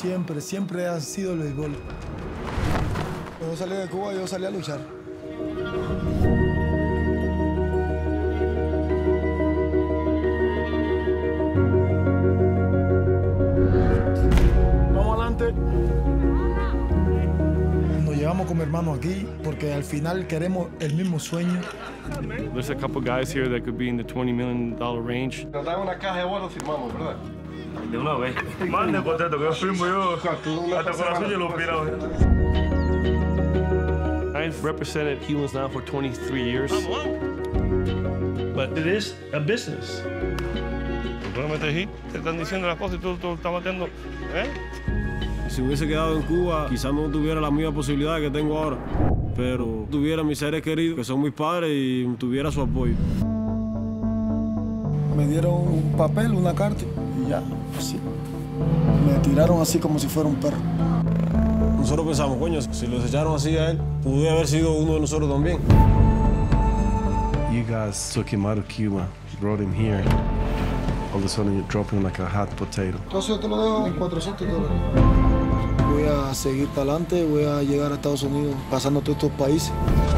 siempre ha sido el béisbol. Cuando salí de Cuba, yo salí a luchar. Vamos adelante. Nos llevamos como hermanos aquí porque al final queremos el mismo sueño. There's a couple guys here that could be in the $20 million range. Nos dan una caja de bonos, firmamos, ¿verdad? De una vez. Mande el contrato que yo firmo yo. Hasta corazón yo lo opino. I've represented Cubans now for 23 years. But it is a business. Tú no metes hit, te están diciendo las cosas y tú estás batiendo, Si hubiese quedado en Cuba, quizás no tuviera la misma posibilidad que tengo ahora, pero tuviera mis seres queridos, que son mis padres, y tuviera su apoyo. Me dieron un papel, una carta, y ya, así. Me tiraron así como si fuera un perro. Nosotros pensamos, coño, si los echaron así a él, pudo haber sido uno de nosotros también. You guys took him out of Cuba, brought him here. All of a sudden you drop him like a hot potato. Entonces yo te lo dejo en $400. Voy a seguir para adelante, voy a llegar a Estados Unidos pasando todos estos países.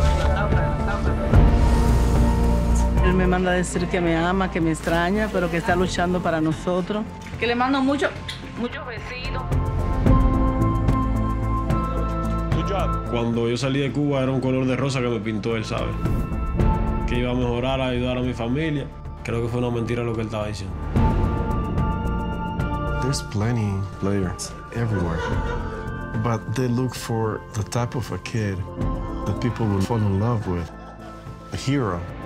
Él me manda a decir que me ama, que me extraña, pero que está luchando para nosotros. Que le mando muchos besitos. Cuando yo salí de Cuba era un color de rosa que me pintó él, ¿sabes? Que iba a mejorar, a ayudar a mi familia. Creo que fue una mentira lo que él estaba diciendo. There's plenty players everywhere, but they look for the type of a kid that people will fall in love with, a hero.